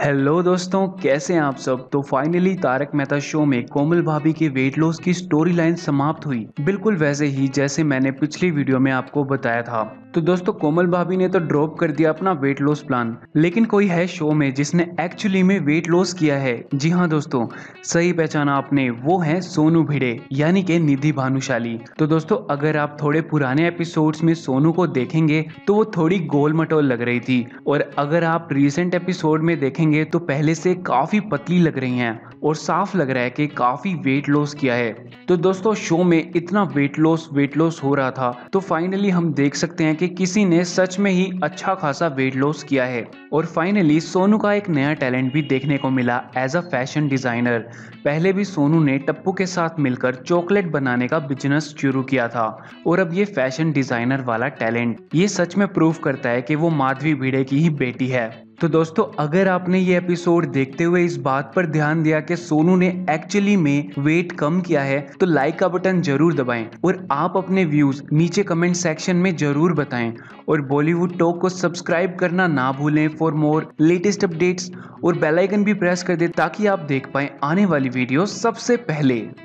Hello दोस्तों, कैसे हैं आप सब। तो फाइनली तारक मेहता शो में कोमल भाभी के वेट लॉस की स्टोरी लाइन समाप्त हुई, बिल्कुल वैसे ही जैसे मैंने पिछली वीडियो में आपको बताया था। तो दोस्तों कोमल भाभी ने तो ड्रॉप कर दिया अपना वेट लॉस प्लान, लेकिन कोई है शो में जिसने एक्चुअली में वेट लॉस किया है। जी हाँ दोस्तों, सही पहचाना आपने, वो है सोनू भिड़े यानी कि निधि भानुशाली। तो दोस्तों अगर आप थोड़े पुराने एपिसोड्स में सोनू को देखेंगे तो वो थोड़ी गोल मटोल लग रही थी, और अगर आप रीसेंट एपिसोड में देखेंगे तो पहले से काफी पतली लग रही हैं और साफ लग रहा है कि काफी वेट लॉस किया है। तो दोस्तों शो में इतना वेट लॉस हो रहा था, तो फाइनली हम देख सकते हैं कि किसी ने सच में ही अच्छा खासा वेट लॉस किया है। और फाइनली सोनू का एक नया टैलेंट भी देखने को मिला एज अ फैशन डिजाइनर। पहले भी सोनू ने टप्पू के साथ मिलकर चॉकलेट बनाने का बिजनेस शुरू किया था, और अब ये फैशन डिजाइनर वाला टैलेंट ये सच में प्रूव करता है कि वो माधवी भिड़े की ही बेटी है। तो दोस्तों अगर आपने ये एपिसोड देखते हुए इस बात पर ध्यान दिया कि सोनू ने एक्चुअली में वेट कम किया है, तो लाइक का बटन जरूर दबाएं और आप अपने व्यूज नीचे कमेंट सेक्शन में जरूर बताएं। और बॉलीवुड टॉक को सब्सक्राइब करना ना भूलें फॉर मोर लेटेस्ट अपडेट्स, और बेल आइकन भी प्रेस कर दें ताकि आप देख पाएं आने वाली वीडियो सबसे पहले।